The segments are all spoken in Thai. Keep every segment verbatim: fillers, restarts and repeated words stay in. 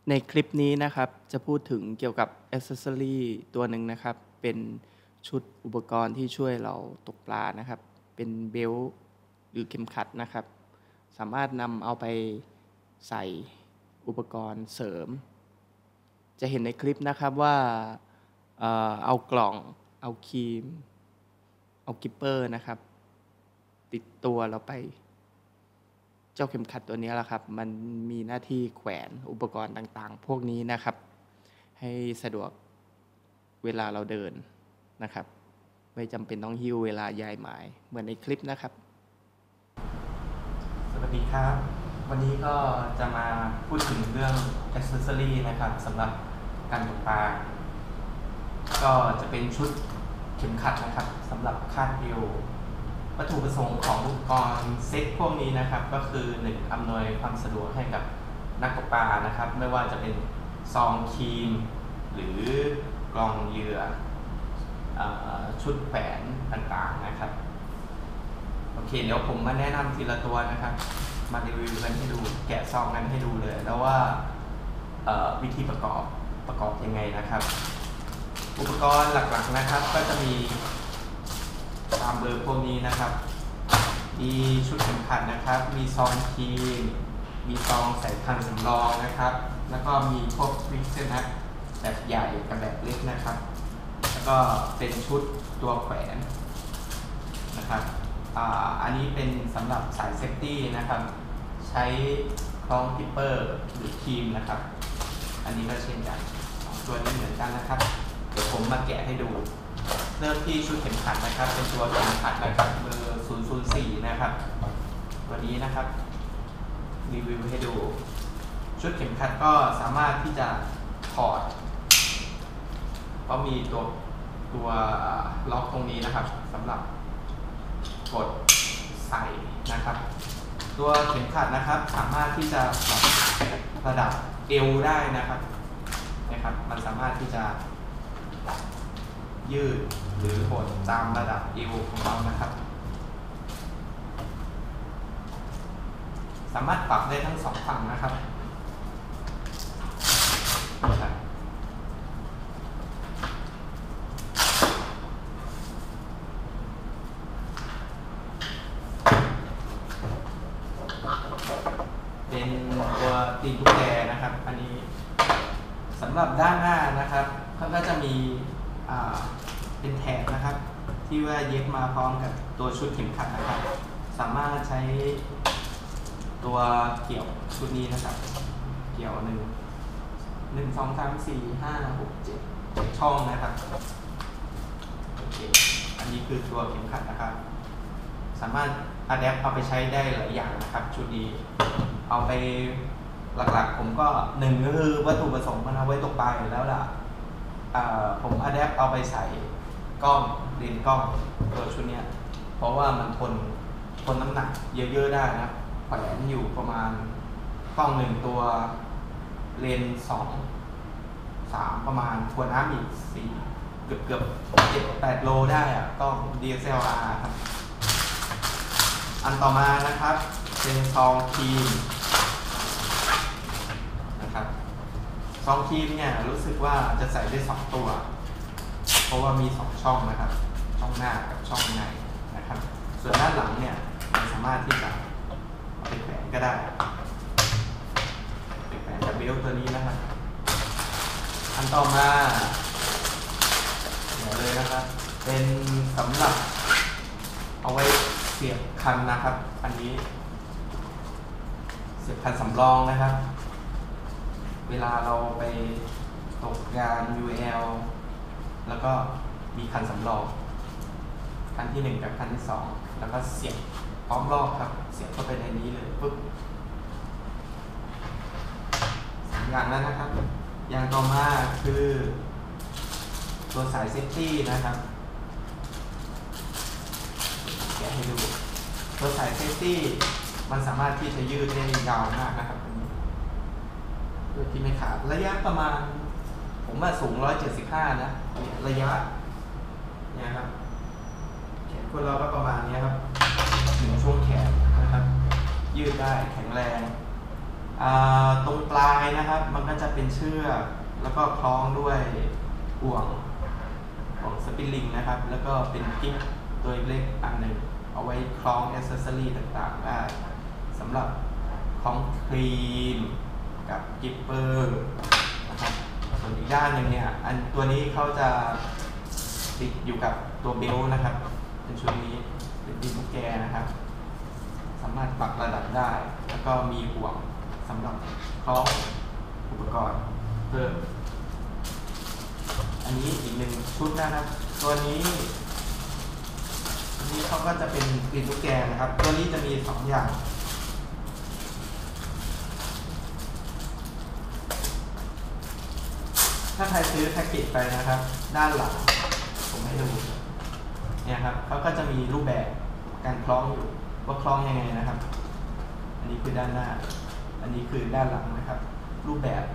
ในคลิปนี้นะครับจะพูดถึงเกี่ยวกับอ c เซสซอรีตัวหนึ่งนะครับเป็นชุดอุปกรณ์ที่ช่วยเราตกปลานะครับเป็นเบลต์หรือเข็มขัดนะครับสามารถนำเอาไปใส่อุปกรณ์เสริมจะเห็นในคลิปนะครับว่าเอ่อเอากล่องเอาครีมเอากิปเปอร์นะครับติดตัวเราไปเจ้าเข็มขัดตัวนี้แหละครับมันมีหน้าที่แขวนอุปกรณ์ต่างๆพวกนี้นะครับให้สะดวกเวลาเราเดินนะครับไม่จำเป็นต้องหิ้วเวลาย้ายไม้เหมือนในคลิปนะครับสวัสดีครับวันนี้ก็จะมาพูดถึงเรื่องอ c เซสซอรีนะครับสำหรับการตกปลาก็จะเป็นชุดเข็มขัดนะครับสำหรับคาดเอววัตถุประสงค์ของอุปกรณ์เซ็ตพวกนี้นะครับก็คือหนึ่งอำนวยความสะดวกให้กับนักตกปลานะครับไม่ว่าจะเป็นซองครีมหรือกล่องเหยื่อชุดแขวนต่างๆนะครับโอเคเดี๋ยวผมมาแนะนำทีละตัวนะครับมารีวิวกันให้ดูแกะซองกันให้ดูเลยแล้วว่าวิธีประกอบประกอบยังไงนะครับอุปกรณ์หลักๆนะครับก็จะมีตามเบอร์พวกนี้นะครับมีชุดเข็มขัดนะครับมีซองครีมมีซองใส่คันสำรองนะครับแล้วก็มีพวกวิกเซนัทแบบใหญ่กับแบบเล็กนะครับแล้วก็เป็นชุดตัวแขวนนะครับ อ่า อันนี้เป็นสำหรับสายเซฟตี้นะครับใช้คล้องกิปเปอร์หรือครีมนะครับอันนี้ก็เช่นกันตัวนี้เหมือนกันนะครับเดี๋ยวผมมาแกะให้ดูเริ่มที่ชุดเข็มขัดนะครับเป็นตัวเข็มขัดนะครับเบอร์ศูนย์ ศูนย์ สี่นะครับตัวนี้นะครับรีวิวให้ดูชุดเข็มขัดก็สามารถที่จะถอดก็มีตัวตัวล็อกตรงนี้นะครับสำหรับกดใส่นะครับตัวเข็มขัดนะครับสามารถที่จะปรับระดับเอวได้นะครับนะครับมันสามารถที่จะยืดหรือหดตามระดับเอวของเรานะครับสามารถปรับได้ทั้งสองฝั่งนะครับเป็นตัวตีนกุญแจนะครับอันนี้สำหรับด้านหน้านะครับเขาก็จะมีเป็นแถบนะครับที่ว่าเย็บมาพร้อมกับตัวชุดเข็มขัดนะครับสามารถใช้ตัวเกี่ยวชุดนี้นะครับเกี่ยวหนึ่งหนึ่งสองสามสี่ห้าหกเจ็ดช่องนะครับโอเคอันนี้คือตัวเข็มขัดนะครับสามารถอะแดปเอาไปใช้ได้หลายอย่างนะครับชุดนี้เอาไปหลักๆผมก็หนึ่งก็คือวัตถุประสงค์มันเอาไว้ตกปลาอยู่แล้วล่ะผมอะแดปเอาไปใส่กล้องเลนส์กล้องตัวชุดนี้เพราะว่ามันทนทนน้ำหนักเยอะๆได้นะแขวนอยู่ประมาณกล้องหนึ่งตัวเลนส์สองสามประมาณทวนน้ำอีกสี่เกือบเกือบเจ็ดแปดโลได้อะกล้อง ดี เอส แอล อาร์ ครับอันต่อมานะครับเป็นซองครีมนะครับซองครีมเนี่ยรู้สึกว่าจะใส่ได้สองตัวเพราะว่ามีสองช่องนะครับช่องหน้ากับช่องในนะครับส่วนด้านหลังเนี่ยมันสามารถที่จะเอาไปแขวนก็ได้ไปแขวนกับเบลต์ตัวนี้นะครับอันต่อมาเดี๋ยวเลยนะครับเป็นสำหรับเอาไว้เสียบคันนะครับอันนี้เสียบคันสำรองนะครับเวลาเราไปตกงาน ยู แอล แล้วก็มีคันสำรองคันที่หนึ่งกับคันที่สองแล้วก็เสียบพร้อมรอบครับเสียบเข้าไปในนี้เลยปุ๊บสามอย่างแล้วนะครับอย่างต่อมาคือตัวสายเซฟตี้นะครับแกะให้ดูตัวสายเซฟตี้มันสามารถที่จะยืดได้ยาวมากนะครับโดยที่ไม่ขาดระยะประมาณผมว่าสูงหนึ่งร้อยเจ็ดสิบห้านะระยะเนี่ยครับแขนคนเราก็ประมาณนี้ครับหนึ่งช่วงแขนนะครับยืดได้แข็งแรงอตรงปลายนะครับมันก็จะเป็นเชือกแล้วก็คล้องด้วยห่วงห่วงสปริงลิงนะครับ แล้วก็เป็นกิ๊บตัวเล็กอันหนึ่งเอาไว้คล้องแอคเซสซอรี่ต่างๆได้สำหรับคล้องครีมกับกิปเปอร์นะครับส่วนอีกด้านหนึ่งเนี่ยอันตัวนี้เขาจะติดอยู่กับตัวเบลต์นะครับเป็นชุดนี้เป็นตีนตุ๊กแกนะครับสามารถปรับระดับได้แล้วก็มีห่วงสำหรับคล้องอุปกรณ์เพิ่มอันนี้อีกหนึ่งชุดนะครับตัวนี้อันนี้เขาก็จะเป็นตีนตุ๊กแกนะครับตัวนี้จะมีสองอย่างถ้าใครซื้อแพ็กเกจไปนะครับด้านหลังผมให้ดูเนี่ยครับเขาก็จะมีรูปแบบการคล้องอยู่ว่าคล้องยังไงนะครับอันนี้คือด้านหน้าอันนี้คือด้านหลังนะครับรูปแบบ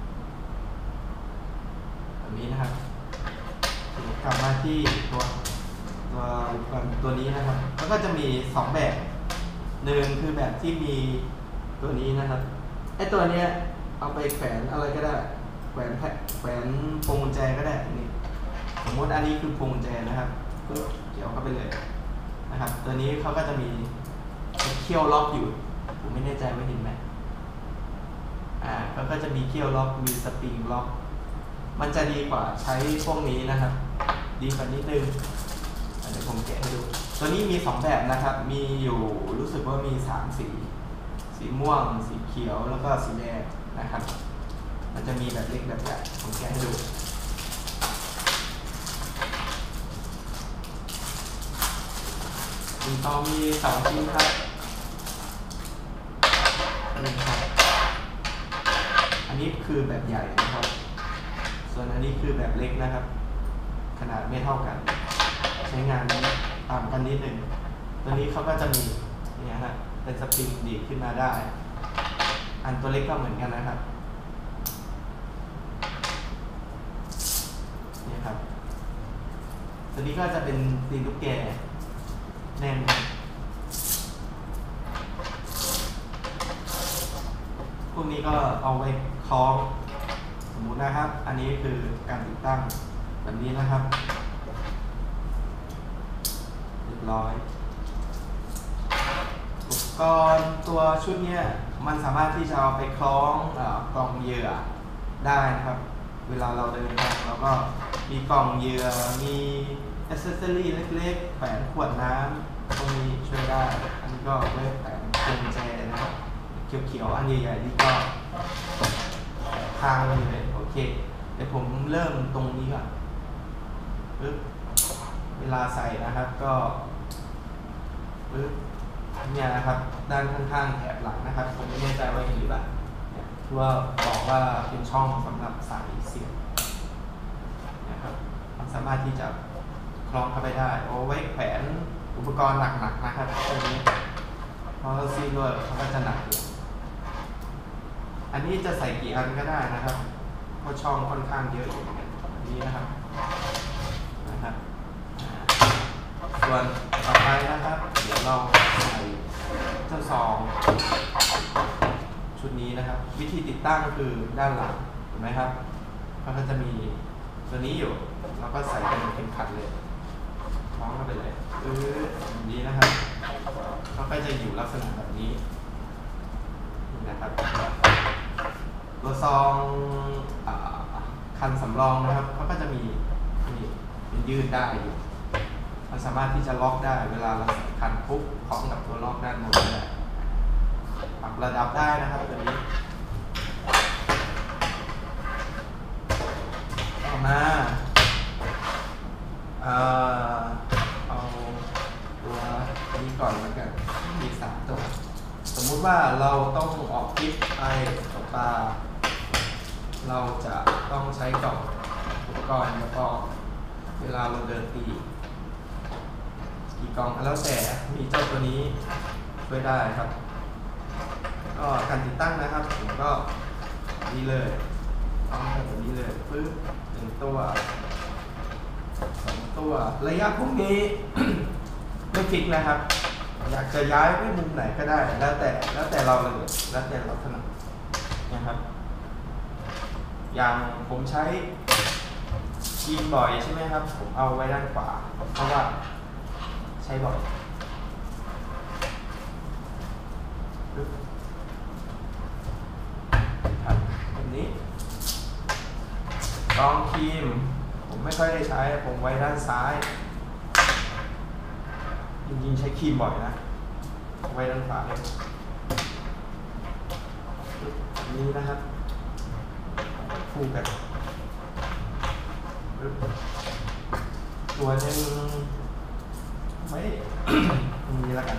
แบบนี้นะครับกลับมาที่ตัวตัวตัวนี้นะครับแล้วก็จะมีสองแบบหนึ่งคือแบบที่มีตัวนี้นะครับไอตัวเนี้ยเอาไปแขวนอะไรก็ได้แขวนแขวนพวงกุญแจก็ได้นี่สมมติอันนี้คือพวงกุญแจนะครับก็เกี่ยวเข้าไปเลยนะครับตัวนี้เขาก็จะมีเขี้ยวล็อกอยู่ผมไม่แน่ใจว่าเห็นไหมอ่าเขาก็จะมีเขี้ยวล็อกมีสปริงล็อกมันจะดีกว่าใช้พวกนี้นะครับดีกว่านิดนึงเดี๋ยวผมแกะให้ดูตัวนี้มีสองแบบนะครับมีอยู่รู้สึกว่ามีสามสีสีม่วงสีเขียวแล้วก็สีแดงนะครับมันจะมีแบบเล็กแบบใหญ่ผมแกะให้ดูมีตอมีสองชิ้นครับนี่ครับอันนี้คือแบบใหญ่นะครับส่วนอันนี้คือแบบเล็กนะครับขนาดไม่เท่ากันใช้งานต่างกันนิดหนึ่งตัวนี้เขาก็จะมีเนี่ยฮะเป็นสปริงดีดขึ้นมาได้อันตัวเล็กก็เหมือนกันนะครับนี่ครับตัวนี้ก็จะเป็นตีนตุ๊กแกแน่นพวกนี้ก็เอาไว้คล้องสมมุตินะครับอันนี้คือการติดตั้งแบบนี้นะครับเรียบร้อยอุปกรณ์ตัวชุดนี้มันสามารถที่จะเอาไปคล้องกล่องเหยื่อได้นะครับเวลาเราเดินทางเราก็มีกล่องเหยื่อมีแอคเซสซอรี่เล็กๆแขวนขวดน้ำตรงนี้ช่วยได้อันนี้ก็ไว้แขวนพวงกุญแจนะครับเขียวๆอันใหญ่ๆนี่ก็ทางเลยโอเคเดี๋ยวผมเริ่มตรงนี้ก่อนปึ๊บเวลาใส่นะครับก็ปึ๊บเนี่ยนะครับด้านข้างๆแถบหลังนะครับผมไม่แน่ใจว่าเห็นหรือเปล่าเนี่ยที่ว่าบอกว่าเป็นช่องสำหรับสายเสียบนะครับมันสามารถที่จะคล้องเข้าไปได้เอาไว้แขวนอุปกรณ์หนักๆนะครับตรงนี้เพราะซีโร่เขาก็จะหนักอยู่อันนี้จะใส่กี่อันก็ได้นะครับเพราะช่องค่อนข้างเยอะอยู่อันนี้นะครับนะครับส่วนต่อไปนะครับเดี๋ยวเราใส่เจ้าซองชุดนี้นะครับวิธีติดตั้งก็คือด้านหลังเห็นไหมครับเขาก็จะมีตัวนี้อยู่เราก็ใส่เป็นเข็มขัดเลยคล้องเข้าไปเลยเออแบบนี้นะครับเขาก็จะอยู่ลักษณะแบบนี้นะครับตัวซองคันสำรองนะครับเขาก็จะมีนี่เป็นยืดได้อยู่มันสามารถที่จะล็อกได้เวลาเราใส่คันปุ๊บคล้องกับตัวล็อกด้านบนได้ปรับระดับได้นะครับตัวนี้ต่อมาเอ่อเอาตัวนี้ก่อนแล้วกันมีสามตัวสมมุติว่าเราต้องออกทริปไปตกปลาเราจะต้องใช้กล่องอุปกรณ์แล้วก็เวลาเราเดินตีกี่กล่องแล้วแต่มีเจ้าตัวนี้ช่วยได้ครับก็การติดตั้งนะครับผมก็นี่เลยต้องแบบนี้เลยปึ๊บหนึ่งตัวสองตัวระยะพวกนี้ ไม่ฟิกนะครับอยากจะย้ายไปมุมไหนก็ได้แล้วแต่แล้วแต่เราเลยแล้วแต่เราถนัดนะครับอย่างผมใช้คีย์บ่อยใช่ไหมครับผมเอาไว้ด้านขวาเพราะว่าใช้บ่อยครับแบบนี้กองครีมผมไม่ค่อยได้ใช้ผมไว้ด้านซ้ายจริงๆใช้ครีมบ่อยนะไว้ด้านขวาเลยนี้นะครับคู่กันตัวหนึ่งไม่ มีแล้วกัน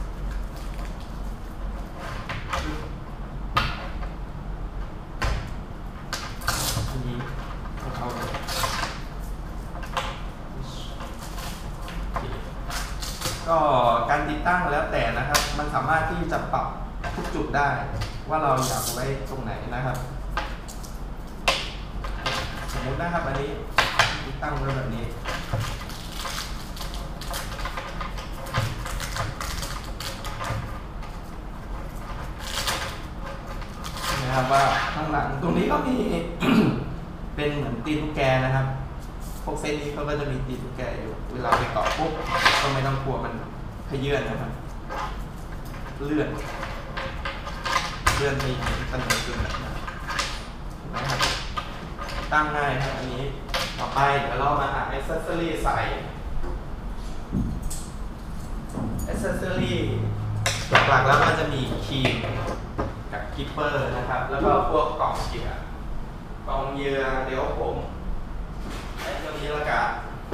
นี้เอาเลยก็การติดตั้งแล้วแต่นะครับมันสามารถที่จะปรับทุกจุดได้ว่าเราอยากไว้ตรงไหนนะครับสมมุตินะครับอันนี้ติดตั้งไว้แบบนี้นะครับว่าข้างหลังตรงนี้ก็มี เป็นเหมือนตีนตุ๊กแกนะครับพวกเส้นนี้เขาก็จะมีตีนตุ๊กแกอยู่เวลาไปเกาะปุ๊บก็ไม่ต้องกลัวมันขยื่นนะครับเลื่อนเลื่อนไปตั้งแต่ขึ้นแบบนี้นะครับตั้งง่ายครับอันนี้ต่อไปเดี๋ยวเรามาหา accessory ใส่ accessory หลักๆแล้วมันจะมีครีมกับกิปเปอร์นะครับแล้วก็พวกกล่องเหยื่อกล่องเหยื่อเดี๋ยวผมไอ้ตัวนี้ละกัน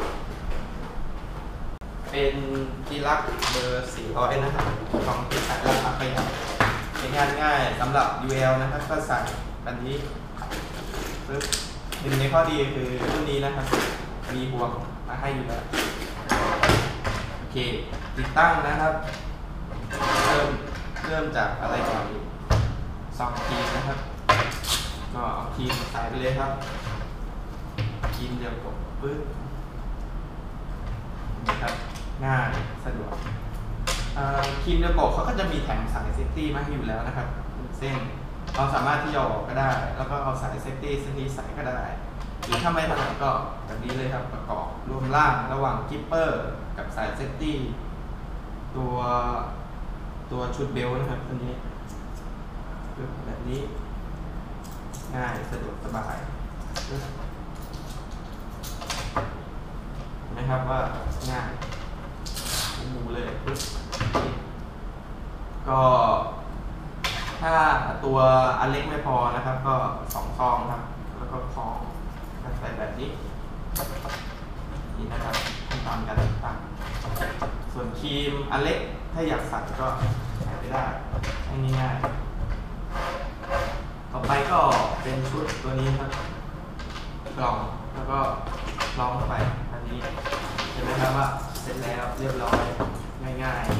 เป็นกีรักเบอร์สี่ร้อยนะครับของที่ขายราคาประหยัดใช้งานง่ายสำหรับ ยู แอล นะครับก็ใส่แบบนี้ปึ๊บหนึ่งในข้อดีคือรุ่นนี้นะครับมีบวกมาให้อยู่แล้วโอเคติดตั้งนะครับเริ่มเริ่มจากอะไรก่อนสองครีมนะครับก็เอาครีมใส่ไปเลยครับครีมเดียวกดปึ๊บนะครับง่ายสะดวกครีมเดียวกดเขาก็จะมีแถมสายเซฟตี้มาให้อยู่แล้วนะครับเส้นเราสามารถที่จะออกก็ได้แล้วก็เอาสายเซฟตี้เส้นนี้ใส่ก็ได้หรือถ้าไม่ถนัดก็แบบนี้เลยครับประกอบรวมล่างระหว่างกิปเปอร์กับสายเซฟตี้ตัวตัวชุดเบลนะครับตัวนี้แบบนี้ง่ายสะดวกสบายนะครับว่าง่ายหมูเลยก็ถ้าตัวอันเล็กไม่พอนะครับก็สองซองครับแล้วก็คล้องกันใส่แบบนี้นี่นะครับขั้นตอนการติดตั้งส่วนครีมอันเล็กถ้าอยากใส่ก็ใส่ไปได้ง่ายๆต่อไปก็เป็นชุดตัวนี้ครับกล่องแล้วก็ลองไปอันนี้เห็นไหมครับว่าเสร็จแล้วเรียบร้อยง่าย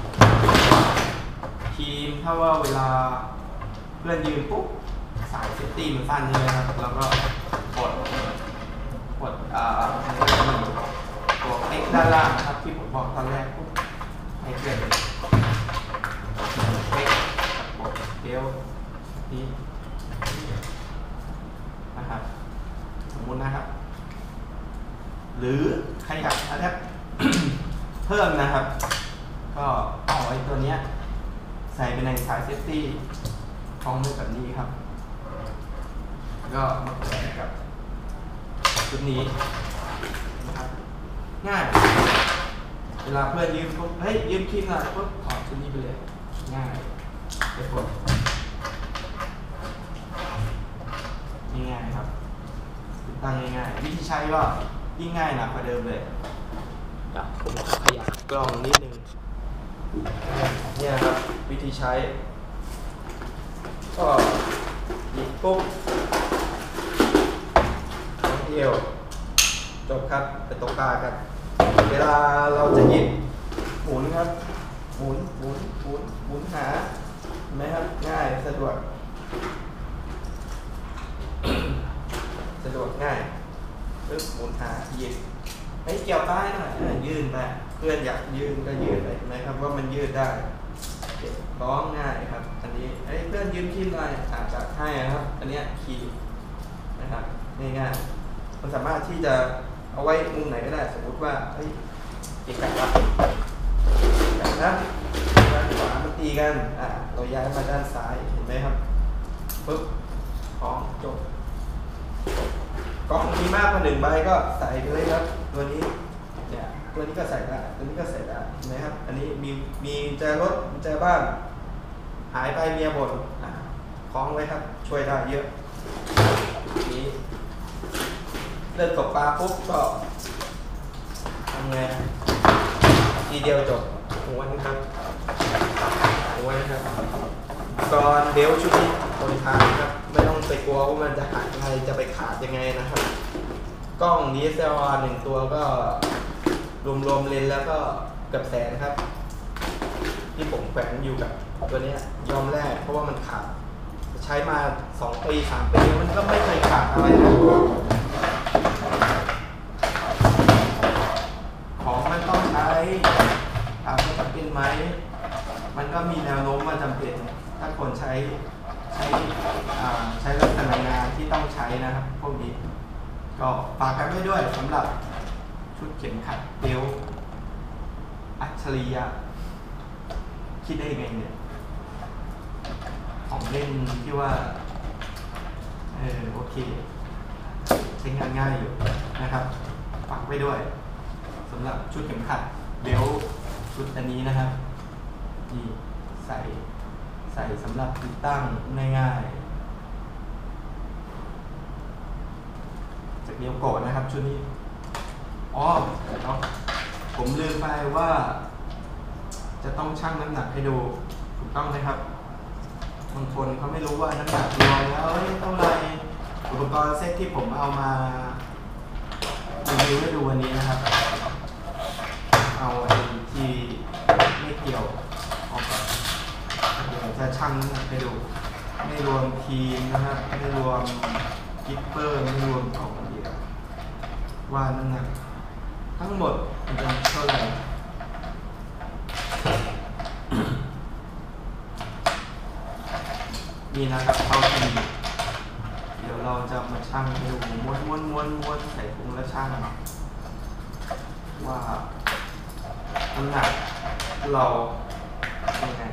ๆครีมถ้าว่าเวลาเพื่อนยืนปุ๊บสายเซฟตี้มันสั้นใช่ไหมครับแล้วก็กดกดอ่าตัวเอ็กด้านล่างนะครับที่ผมบอกตอนแรกปุ๊บให้เกิดเอ็กกดเดลนี้นะครับสมมุตินะครับหรือใครอยากอะไรเพิ่มนะครับก็เอาไอ้ตัวเนี้ยใส่ไปในสายเซฟตี้คล้องมือแบบนี้ครับก็มาแขวนกับชุดนี้นะครับง่ายเวลาเพื่อนยืมปุ๊บเฮ้ยยืมครีมหน่อยปุ๊บถอดชุดนี้ไปเลยง่ายไปกดง่ายๆครับติดตั้งง่ายๆวิธีใช้ก็ยิ่งง่ายหนักกว่าเดิมเลยเดี๋ยวผมขยับกล้องนิดนึงเนี่ยครับวิธีใช้ก็หยิบปุ๊บท่องเที่ยวจบครับไปตกปลากันเวลาเราจะหยิบหมุนครับหมุนหมุนหมุนหมุนหาเห็นไหมครับง่ายสะดวก สะดวกง่ายปึ๊บหมุนหาหยิบไอ้เกี่ยวป้ายหน่อยยืนไปเพื่อนอยากยืนก็ยืนไปเห็นไหมครับว่ามันยืดได้ร้องง่ายครับอันนี้นี้ไอ้เพื่อนยืมครีมหน่อยอาจจะให้นะครับอันนี้ครีมนะครับง่ายๆมันสามารถที่จะเอาไว้มุมไหนก็ได้สมมติว่าเฮ้ยเกี่ยวกับแบบนั้นด้านขวามันตีกันอ่าเราย้ายมาด้านซ้ายเห็นไหมครับปึ๊บของจบกล่องมีมากกว่าหนึ่งใบก็ใส่ไปเลยครับตัวนี้เนี่ยตัวนี้ก็ใส่ได้ตัวนี้ก็ใส่ได้เห็นไหมครับอันนี้มีมีแจรถแจบ้านหายไปเมียบ่นคล้องไว้ครับช่วยได้เยอะนี้เลิกตกปลาปุ๊บก็ทำไงทีเดียวจบหัวนะครับหัวนะครับก่อนเบลชุดนี้ทนทานครับไม่ต้องไปกลัวว่ามันจะหักอะไรจะไปขาดยังไงนะครับกล้อง ดี เอส แอล อาร์ หนึ่งตัวก็รวมๆเลนแล้วก็เกือบแสนครับที่ผมแขวนอยู่กับตัวนี้ยอมแลกเพราะว่ามันขาดใช้มาสองปีสามปีมันก็ไม่เคยขาดอะไรนะของมันต้องใช้ถามว่าจำเป็นไหมมันก็มีแนวโน้มว่าจำเป็นถ้าคนใช้ใช้ใช้ลักษณะงานที่ต้องใช้นะครับพวกนี้ก็ฝากกันไว้ด้วยสำหรับชุดเข็มขัดเบลอัจฉริยะคิดได้ยังไงเนี่ยของเล่นที่ว่าเออโอเคใช้งานง่ายอยู่นะครับฝากไว้ด้วยสำหรับชุดเข็มขัดเบลชุดอันนี้นะครับนี่ใส่ใส่สำหรับติดตั้งง่ายๆจากเดียวโกะนะครับชุดนี้อ๋อเนาะผมลืมไปว่าจะต้องชั่งน้ำหนักให้ดูถูกต้องไหมครับบางคนเขาไม่รู้ว่าน้ำหนักรวมแล้วเท่าไหร่อุปกรณ์เซตที่ผมเอามารีวิวให้ดูวันนี้นะครับเอาไอ้ที่ไม่เกี่ยวออกเดี๋ยวจะชั่งน้ำหนักให้ดูไม่รวมทีมนะครับไม่รวมกิปเปอร์ไม่รวมของเดียวว่าน้ำหนักทั้งหมดมันเป็นเท่าไหร่นี่นะครับเท่าที่เดี๋ยวเราจะมาชั่งให้ดูม้วนม้วนม้วนม้วนใส่ถุงแล้วชั่งว่าน้ำหนักเราเป็นไง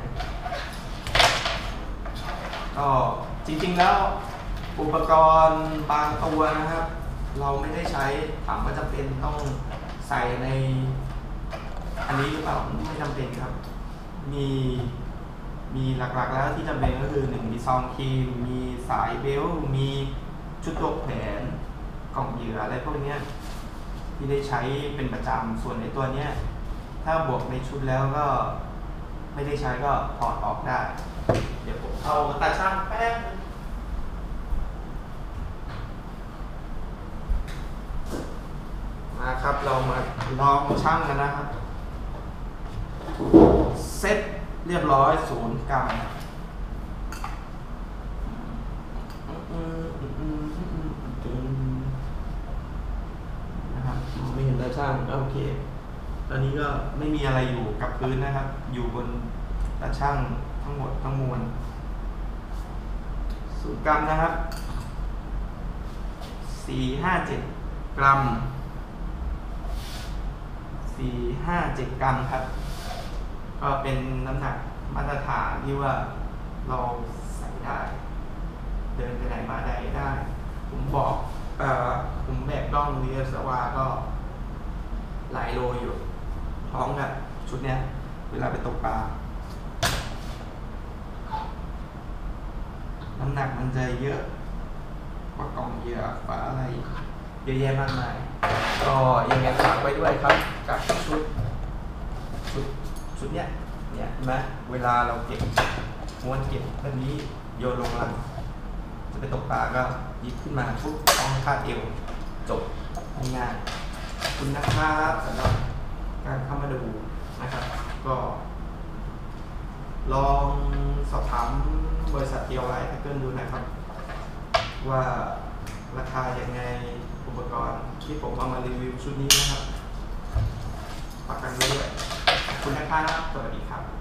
ก็จริงๆแล้วอุปกรณ์บางตัวนะครับเราไม่ได้ใช้ถามว่าจำเป็นต้องใส่ในอันนี้หรือเปล่าไม่จำเป็นครับมีมีหลักๆแล้วที่จำเป็นก็คือหนึ่งมีซองครีมมีสายเบลต์มีชุดตัวแขนกล่องเหยื่ออะไรพวกนี้ที่ได้ใช้เป็นประจำส่วนในตัวเนี้ยถ้าบวกในชุดแล้วก็ไม่ได้ใช้ก็ถอดออกได้เดี๋ยวผมเอาตาช่างแป๊บมาครับเรามาลองชั่งกันนะครับเซ็ตเรียบร้อยศูนย์กรัมนะครับไม่เห็นตาช่างโอเคตอนนี้ก็ไม่มีอะไรอยู่กับพื้นนะครับอยู่บนตาช่างทั้งหมดทั้งมวลศูนย์กรัมนะครับสี่ห้าเจ็ดกรัมสี่ห้าเจ็ดกรัมครับก็เป็นน้ำหนักมาตรฐานที่ว่าเราใส่ได้เดินไปไหนมาไหนได้ผมบอกเอ่อผมแบกกล้องวีเอสวาก็หลายโลอยู่พร้อมกับชุดเนี้ยเวลาไปตกปลาน้ำหนักมันจะเยอะกว่ากล่องเหยื่อฝาอะไรเยอะแยะมากมายก็ยังไงฝากไว้ด้วยครับกับชุดชุดชุดเนี้ยเนี่ยเห็นไหมเวลาเราเก็บม้วนเก็บแบบนี้โยนลงลังจะไปตกปลาก็หยิบขึ้นมาปุ๊บต้องคาดเอวจบง่ายๆขอบคุณนะครับสำหรับการเข้ามาดูนะครับก็ลองสอบถามบริษัทเดียวไว้ให้เพื่อนดูนะครับว่าราคาอย่างไงอุปกรณ์ที่ผมเอามารีวิวชุดนี้นะครับฝากกันด้วยขอบคุณนะครับสวัสดีครับ